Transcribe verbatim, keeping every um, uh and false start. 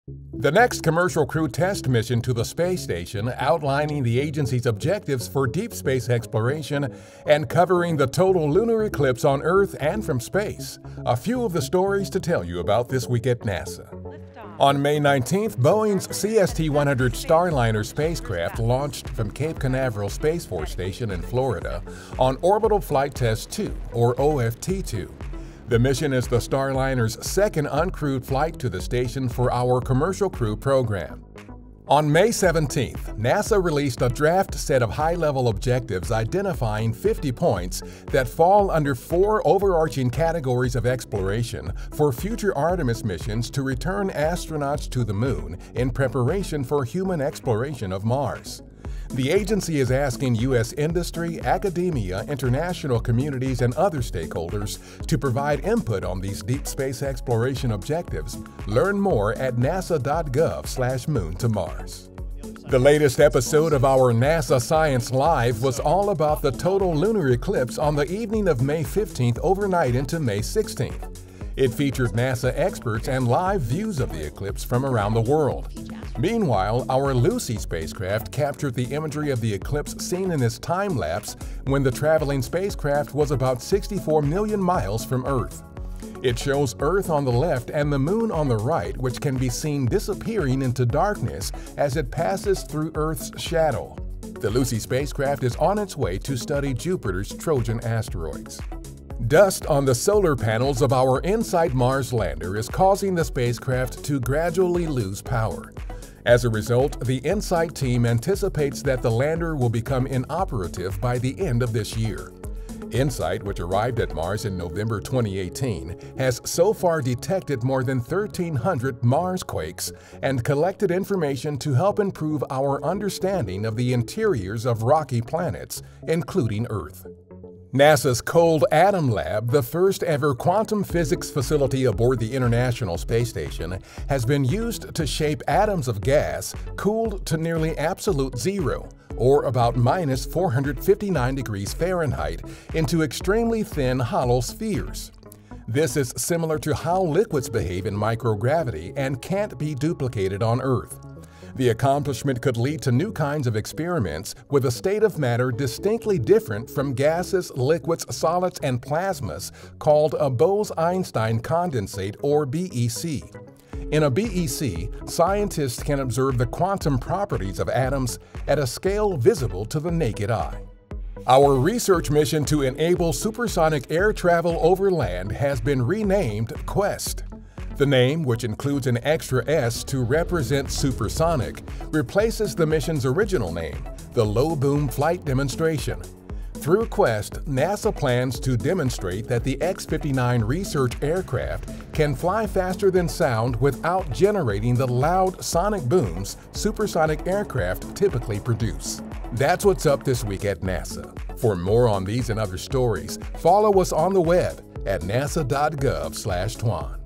The next commercial crew test mission to the space station, outlining the agency's objectives for deep space exploration and covering the total lunar eclipse on Earth and from space. A few of the stories to tell you about this week at NASA. On May nineteenth, Boeing's C S T one hundred Starliner spacecraft launched from Cape Canaveral Space Force Station in Florida on Orbital Flight Test two, or O F T two. The mission is the Starliner's second uncrewed flight to the station for our Commercial Crew program. On May seventeenth, NASA released a draft set of high-level objectives identifying fifty points that fall under four overarching categories of exploration for future Artemis missions to return astronauts to the Moon in preparation for human exploration of Mars. The agency is asking U S industry, academia, international communities, and other stakeholders to provide input on these deep space exploration objectives. Learn more at nasa dot gov slash moon to Mars. The latest episode of our NASA Science Live was all about the total lunar eclipse on the evening of May fifteenth overnight into May sixteenth. It featured NASA experts and live views of the eclipse from around the world. Meanwhile, our Lucy spacecraft captured the imagery of the eclipse seen in this time-lapse when the traveling spacecraft was about sixty-four million miles from Earth. It shows Earth on the left and the Moon on the right, which can be seen disappearing into darkness as it passes through Earth's shadow. The Lucy spacecraft is on its way to study Jupiter's Trojan asteroids. Dust on the solar panels of our InSight Mars lander is causing the spacecraft to gradually lose power. As a result, the InSight team anticipates that the lander will become inoperative by the end of this year. InSight, which arrived at Mars in November twenty eighteen, has so far detected more than thirteen hundred MARSQUAKES and collected information to help improve our understanding of the interiors of rocky planets, including Earth. NASA's Cold Atom Lab, the first ever quantum physics facility aboard the International Space Station, has been used to shape atoms of gas cooled to nearly absolute zero, or about minus four hundred fifty-nine degrees Fahrenheit, into extremely thin hollow spheres. This is similar to how liquids behave in microgravity and can't be duplicated on Earth. The accomplishment could lead to new kinds of experiments with a state of matter distinctly different from gases, liquids, solids, and plasmas called a Bose-Einstein condensate, or B E C. In a B E C, scientists can observe the quantum properties of atoms at a scale visible to the naked eye. Our research mission to enable supersonic air travel over land has been renamed QUEST. The name, which includes an extra S to represent supersonic, replaces the mission's original name, the Low Boom Flight Demonstration. Through QUEST, NASA plans to demonstrate that the X fifty-nine research aircraft can fly faster than sound without generating the loud sonic booms supersonic aircraft typically produce. That's what's up this week at NASA. For more on these and other stories, follow us on the web at nasa dot gov slash twan.